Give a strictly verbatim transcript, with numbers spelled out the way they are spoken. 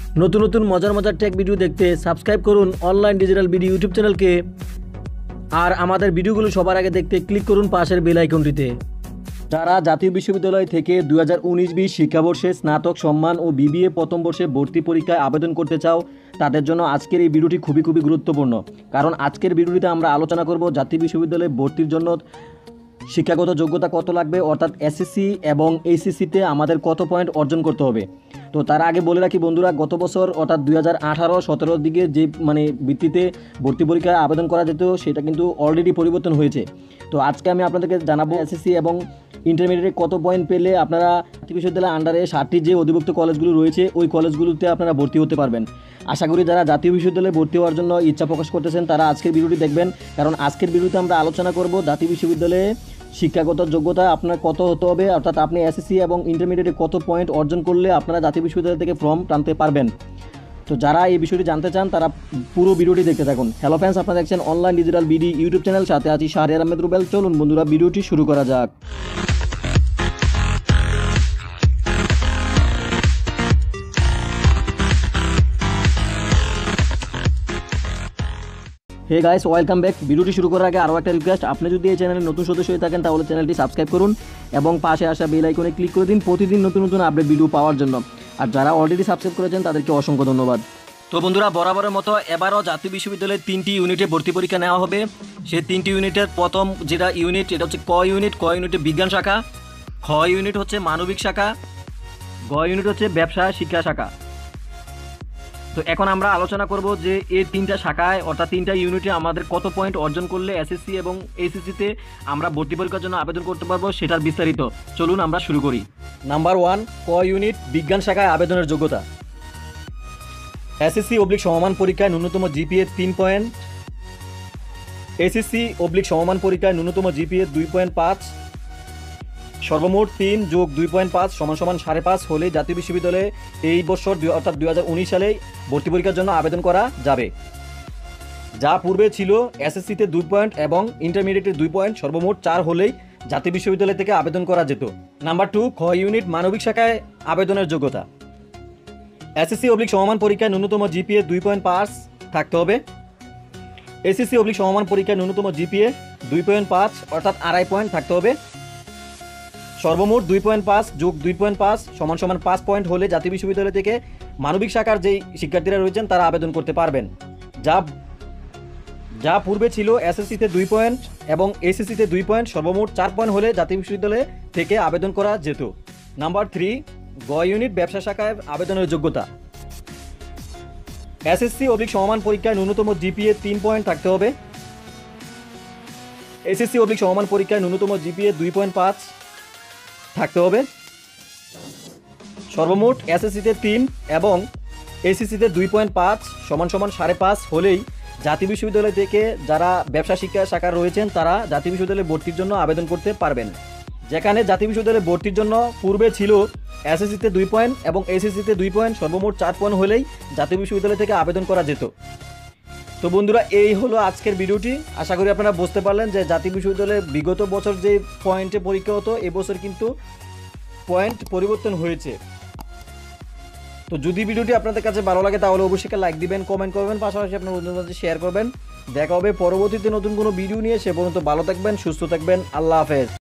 নতুন নতুন মজার মজার টেক ভিডিও দেখতে সাবস্ক্রাইব করুন অনলাইন ডিজিটাল ভিডিও ইউটিউব চ্যানেলকে। আর আমাদের ভিডিওগুলো সবার আগে দেখতে ক্লিক করুন পাশের বেল আইকনটিতে। যারা জাতীয় বিশ্ববিদ্যালয় থেকে দুই হাজার উনিশ বিশ শিক্ষাবর্ষে স্নাতক সম্মান ও বিবিএ প্রথম বর্ষে ভর্তি পরীক্ষায় আবেদন করতে চাও, তাদের জন্য আজকের এই ভিডিওটি খুবই খুবই গুরুত্বপূর্ণ। কারণ আজকের ভিডিওটিতে আমরা আলোচনা করব জাতীয় বিশ্ববিদ্যালয়ে ভর্তির জন্য শিক্ষাগত যোগ্যতা কত লাগবে, অর্থাৎ এসএসসি এবং এইচএসসিতে আমাদের কত পয়েন্ট অর্জন করতে হবে। তো তার আগে বলে রাখি বন্ধুরা, গত বছর অর্থাৎ দুই হাজার আঠারো সতেরোর দিকে যে মানে ভিত্তিতে ভর্তি পরীক্ষায় আবেদন করা যেত সেটা কিন্তু অলরেডি পরিবর্তন হয়েছে। তো আজকে আমি আপনাদেরকে জানাবো এসএসসি এবং ইন্টারমিডিয়েটে কত পয়েন্ট পেলে আপনারা জাতীয় বিশ্ববিদ্যালয়ের আন্ডারে ষাটটি যে অধিভুক্ত কলেজগুলো রয়েছে ওই কলেজগুলোতে আপনারা ভর্তি হতে পারবেন। আশা করি যারা জাতীয় বিশ্ববিদ্যালয়ে ভর্তি হওয়ার জন্য ইচ্ছা প্রকাশ করতেছেন তারা আজকের ভিডিওটি দেখবেন, কারণ আজকের ভিডিওতে আমরা আলোচনা করব জাতীয় বিশ্ববিদ্যালয়ে শিক্ষাগত যোগ্যতা আপনার কত হতে হবে, অর্থাৎ আপনি এসএসসি এবং ইন্টারমিডিয়েটে কত পয়েন্ট অর্জন করলে আপনারা জাতীয় বিশ্ববিদ্যালয় থেকে ফর্ম টানতে পারবেন। তো যারা এই বিষয়টি জানতে চান তারা পুরো ভিডিওটি দেখতে থাকুন। হ্যালো ফ্রেন্ডস, আপনারা দেখছেন online digital BD YouTube channel, সাথে আছি শাহরিয়ার আহমেদ রুবেল। চলুন বন্ধুরা ভিডিওটি শুরু করা যাক। Hey guys, welcome back. ভিডিওটি শুরু করার আগে আরও একটা রিকোয়েস্ট, আপনি যদি এই চ্যানেলে নতুন সদস্য হয়ে থাকেন তাহলে চ্যানেলটি সাবস্ক্রাইব করুন এবং পাশে আসা বেল আইকনে ক্লিক করে দিন প্রতিদিন নতুন নতুন আপডেট ভিডিও পাওয়ার জন্য। আর যারা অলরেডি সাবস্ক্রাইব করেছেন তাদেরকে অসংখ্য ধন্যবাদ। তো বন্ধুরা, বরাবরের মতো এবারও জাতীয় বিশ্ববিদ্যালয়ের তিনটি ইউনিটে ভর্তি পরীক্ষা নেওয়া হবে। সেই তিনটি ইউনিটের প্রথম যেটা ইউনিট এটা হচ্ছে ক ইউনিট। ক ইউনিটে বিজ্ঞান শাখা, খ ইউনিট হচ্ছে মানবিক শাখা, গ ইউনিট হচ্ছে ব্যবসা শিক্ষা শাখা। তো এখন আমরা আলোচনা করব যে এই তিনটা শাখায় অর্থাৎ তিনটা ইউনিটে আমাদের কত পয়েন্ট অর্জন করলে এসএসসি এবং এইচএসসিতে আমরা ভর্তি পরীক্ষার জন্য আবেদন করতে পারবো সেটার বিস্তারিত। চলুন আমরা শুরু করি। নাম্বার ওয়ান, ক ইউনিট বিজ্ঞান শাখায় আবেদনের যোগ্যতা। এসএসসি অবলিক সমমান পরীক্ষায় ন্যূনতম জিপিএ তিন পয়েন্ট, এসএসসি অবলিক সমমান পরীক্ষায় ন্যূনতম জিপিএ দুই পয়েন্ট পাঁচ, সর্বমোট তিন যোগ দুই পয়েন্ট পাঁচ সমান সমান সাড়ে পাঁচ হলে জাতীয় বিশ্ববিদ্যালয়ে এই বছর অর্থাৎ দুই হাজার উনিশ সালে ভর্তি পরীক্ষার জন্য আবেদন করা যাবে। যা পূর্বে ছিল এসএসসিতে দুই পয়েন্ট এবং ইন্টারমিডিয়েটে দুই পয়েন্ট, সর্বমোট চার হলেই জাতীয় বিশ্ববিদ্যালয় থেকে আবেদন করা যেত। নাম্বার টু, খ ইউনিট মানবিক শাখায় আবেদনের যোগ্যতা। এসএসসি অবলিক সমমান পরীক্ষায় ন্যূনতম জিপিএ দুই পয়েন্ট পাঁচ থাকতে হবে। এসএসসি অবলিক সমমান পরীক্ষায় ন্যূনতম জিপিএ দুই পয়েন্ট পাঁচ অর্থাৎ আড়াই পয়েন্ট থাকতে হবে। সর্বমোট দুই পয়েন্ট পাঁচ যোগ দুই পয়েন্ট পাঁচ সমান সমান পাঁচ পয়েন্ট হলে জাতীয় বিশ্ববিদ্যালয় থেকে মানবিক শাখার যেই শিক্ষার্থীরা রয়েছেন তারা আবেদন করতে পারবেন। যা যা পূর্বে ছিল এসএসসিতে দুই পয়েন্ট এবং এইচএসসিতে দুই পয়েন্ট, সর্বমোট চার পয়েন্ট হলে জাতীয় বিশ্ববিদ্যালয় থেকে আবেদন করা যেত। নাম্বার থ্রি, গ ইউনিট ব্যবসা শাখায় আবেদনের যোগ্যতা। এসএসসি অবলিক সমমান পরীক্ষায় ন্যূনতম জিপিএ তিন পয়েন্ট থাকতে হবে। এসএসসি অবলিক সমমান পরীক্ষায় ন্যূনতম জিপিএ দুই পয়েন্ট পাঁচ থাকতে হবে। সর্বমোট এসএসসিতে তিন এবং এইচএসসিতে দুই পয়েন্ট পাঁচ সমান সমান সাড়ে পাঁচ হলেই জাতীয় বিশ্ববিদ্যালয় থেকে যারা ব্যবসা শিক্ষা শাখা রয়েছেন তারা জাতীয় বিশ্ববিদ্যালয়ে ভর্তির জন্য আবেদন করতে পারবেন। যেখানে জাতীয় বিশ্ববিদ্যালয়ে ভর্তির জন্য পূর্বে ছিল এসএসসিতে দুই পয়েন্ট এবং এইচএসসিতে দুই পয়েন্ট, সর্বমোট চার পয়েন্ট হলেই জাতীয় বিশ্ববিদ্যালয় থেকে আবেদন করা যেত। তো বন্ধুরা, এই হলো আজকের ভিডিওটি। আশা করি আপনারা বুঝতে পারলেন যে জাতীয় বিশ্ববিদ্যালয়ে বিগত বছর যে পয়েন্টে পরীক্ষা হতো এবছর কিন্তু পয়েন্ট পরিবর্তন হয়েছে। তো যদি ভিডিওটি আপনাদের কাছে ভালো লাগে তাহলে অবশ্যই লাইক দিবেন, কমেন্ট করবেন, পাশাপাশি আপনার বন্ধুদের মধ্যে শেয়ার করবেন। দেখা হবে পরবর্তীতে নতুন কোনো ভিডিও নিয়ে। সে পর্যন্ত ভালো থাকবেন, সুস্থ থাকবেন। আল্লাহ হাফেজ।